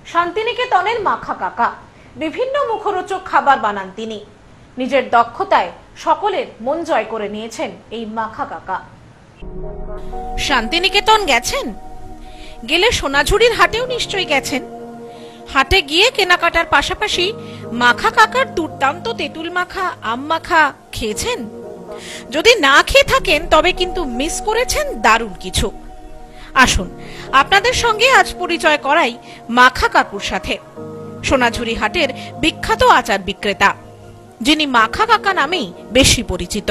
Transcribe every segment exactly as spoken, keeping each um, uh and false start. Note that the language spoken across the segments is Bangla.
শান্তিনিকেতনের মাখা কাকা বিভিন্ন মুখরোচক খাবার বানান তিনি। নিজের দক্ষতায় সকলের মন জয় করে নিয়েছেন এই মাখা কাকা। শান্তিনিকেতন গেছেন? গেলে সোনাঝুরির হাটেও নিশ্চয়ই গেছেন। হাটে গিয়ে কেনাকাটার পাশাপাশি মাখা কাকার দুর্দান্ত তেঁতুল মাখা, আম মাখা খেয়েছেন? যদি না খেয়ে থাকেন তবে কিন্তু মিস করেছেন দারুণ কিছু। আসুন আপনাদের সঙ্গে আজ পরিচয় করাই মাখা কাকুর সাথে, সোনাঝুরি হাটের বিখ্যাত আচার বিক্রেতা, যিনি মাখা কাকা নামেই বেশি পরিচিত।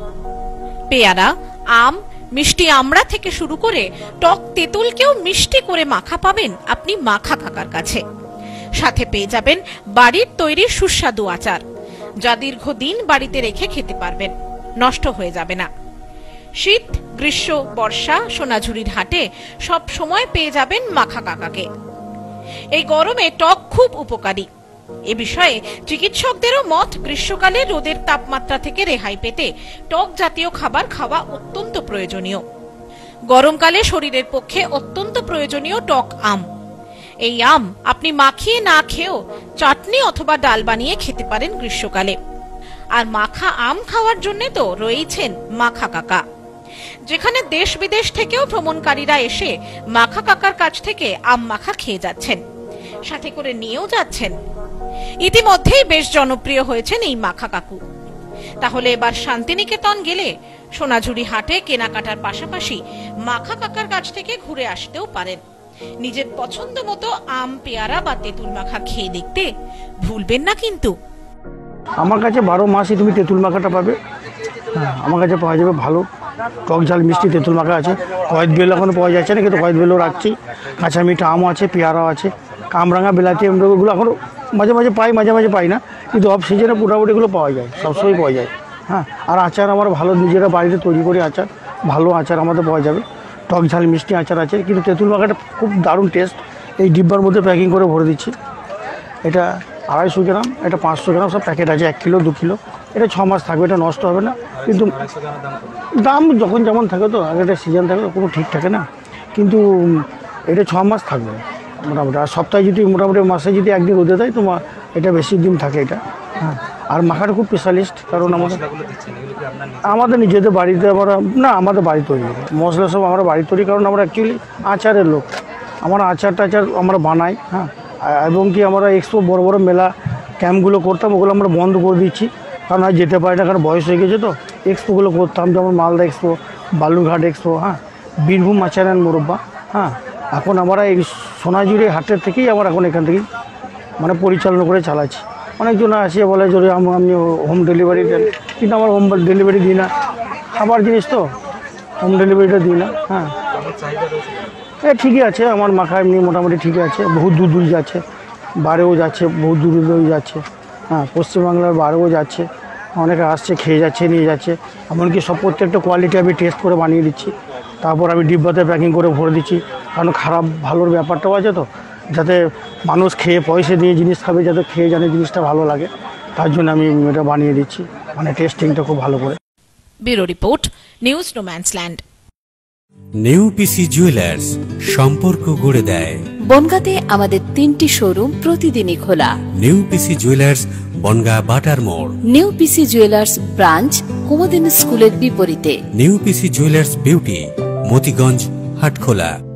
পেয়ারা, আম, মিষ্টি আমড়া থেকে শুরু করে টক তেঁতুলকেও মিষ্টি করে মাখা পাবেন আপনি মাখা কাকার কাছে। সাথে পেয়ে যাবেন বাড়ির তৈরি সুস্বাদু আচার, যা দীর্ঘদিন বাড়িতে রেখে খেতে পারবেন, নষ্ট হয়ে যাবে না। শীত, গ্রীষ্ম, বর্ষা সোনাঝুরির হাটে সব সময় পেয়ে যাবেন মাখা কাকাকে। এই গরমে টক খুব উপকারী। এ বিষয়ে চিকিৎসকদেরও মত, গ্রীষ্মকালে রোদের তাপমাত্রা থেকে রেহাই পেতে টক জাতীয় খাবার খাওয়া অত্যন্ত প্রয়োজনীয়। গরমকালে শরীরের পক্ষে অত্যন্ত প্রয়োজনীয় টক আম। এই আম আপনি মাখিয়ে না খেয়েও চাটনি অথবা ডাল বানিয়ে খেতে পারেন গ্রীষ্মকালে। আর মাখা আম খাওয়ার জন্য তো রয়েছেন মাখা কাকা, যেখানে দেশ বিদেশ থেকেও ভ্রমণকারীরা এসে মাখা কাকার কাছ থেকে আম মাখা খেয়ে যাচ্ছেন, সাথে করে নিয়েও যাচ্ছেন। ইতিমধ্যেই বেশ জনপ্রিয় হয়েছেন এই মাখা কাকু। তাহলে এবার শান্তিনিকেতন গেলে সোনাঝুরি হাটে কেনাকাটার পাশাপাশি মাখা কাকার কাছ থেকে ঘুরে আসতেও পারেন। নিজের পছন্দ মতো আম, পেয়ারা বা তেঁতুল মাখা খেয়ে দেখতে ভুলবেন না কিন্তু। আমার কাছে বারো মাসই তুমি তেঁতুল মাখাটা পাবে। হ্যাঁ, আমার কাছে পাওয়া যাবে ভালো টক ঝাল মিষ্টি তেঁতুল মাখা আছে। কয়েদ বেল এখনও পাওয়া যাচ্ছে না, কিন্তু কয়েদ বেলও রাখছি। কাঁচা মিঠা আমও আছে, পেয়ারাও আছে, কামরাঙা, বিলাতি, এগুলো এখনও মাঝে মাঝে পাই, মাঝে মাঝে পাই না, কিন্তু অফ সিজনে মোটামুটি এগুলো পাওয়া যায়, সবসময় পাওয়া যায়। হ্যাঁ, আর আচার আমার ভালো, নিজেরা বাড়িতে তৈরি করি আচার, ভালো আচার আমাদের পাওয়া যাবে। টক ঝাল মিষ্টি আচার আছে, কিন্তু তেঁতুল মাখাটা খুব দারুণ টেস্ট। এই ডিব্বার মধ্যে প্যাকিং করে ভরে দিচ্ছি। এটা আড়াইশো গ্রাম, এটা পাঁচশো গ্রাম, সব প্যাকেট আছে, এক কিলো দু কিলো। এটা ছ মাস থাকবে, এটা নষ্ট হবে না। কিন্তু দাম যখন যেমন থাকে, তো একটা সিজন থাকে, কোনো ঠিক থাকে না, কিন্তু এটা ছ মাস থাকবে মোটামুটি। আর সপ্তাহে যদি মোটামুটি মাসে যদি একদিন রোদে দেয়, তো এটা বেশি দিন থাকে এটা। হ্যাঁ, আর মাখাটা খুব স্পেশালিস্ট, কারণ আমাদের আমাদের নিজেদের বাড়িতে আমরা না আমাদের বাড়ি তৈরি মশলা সব আমরা বাড়ি তৈরি, কারণ আমরা অ্যাকচুয়ালি আচারের লোক। আমরা আচার টাচার আমরা বানাই। হ্যাঁ, এবং কি আমরা এক্সপো বড় বড় মেলা ক্যাম্পগুলো করতাম, ওগুলো আমরা বন্ধ করে দিচ্ছি, কারণ আর যেতে পারি না, কারণ বয়স হয়ে গেছে। তো এক্সপোগুলো করতাম, যেমন মালদা এক্সপো, বালুরঘাট এক্সপো, হ্যাঁ, বীরভূম আচার অ্যান্ড মোরব্বা। হ্যাঁ, এখন আমরা এই সোনাঝুরি হাটের থেকেই আমরা এখন এখান থেকেই মানে পরিচালনা করে চালাচ্ছি। অনেকজন আসে বলে যদি আমি হোম ডেলিভারি দেন, কিন্তু আমার হোম ডেলিভারি দিই না, খাবার জিনিস তো হোম ডেলিভারিটা দিই না। হ্যাঁ, হ্যাঁ ঠিকই আছে, আমার মাখা এমনি মোটামুটি ঠিকই আছে, বহুত দূর দূর যাচ্ছে, বাইরেও যাচ্ছে, বহুত দূর দূর যাচ্ছে। হ্যাঁ, পশ্চিমবাংলার বাইরেও যাচ্ছে, অনেকে আসছে, খেয়ে যাচ্ছে, নিয়ে যাচ্ছে। এমনকি সব প্রত্যেকটা কোয়ালিটি আমি টেস্ট করে বানিয়ে দিচ্ছি, তারপর আমি ডিব্বাতে প্যাকিং করে ভরে দিচ্ছি, কারণ খারাপ ভালোর ব্যাপারটাও আছে, তো যাতে মানুষ খেয়ে পয়সা দিয়ে জিনিস খাবে, যাতে খেয়ে জানে জিনিসটা ভালো লাগে, তার জন্য আমি এটা বানিয়ে দিচ্ছি, মানে টেস্টিংটা খুব ভালো করে। Bureau report, news no man's land. নেউপিসি জুয়েলার্স, সম্পর্ক গড়ে দেয়। বনগাঁতে আমাদের তিনটি শোরুম প্রতিদিনই খোলা। নেউপিসি জুয়েলার্স, বনগাঁ বাটার মোড়। নেউপিসি জুয়েলার্স ব্রাঞ্চ, কুমুদিনী স্কুলের বিপরীতে। নেউপিসি জুয়েলার্স বিউটি, মতিগঞ্জ, হাটখোলা।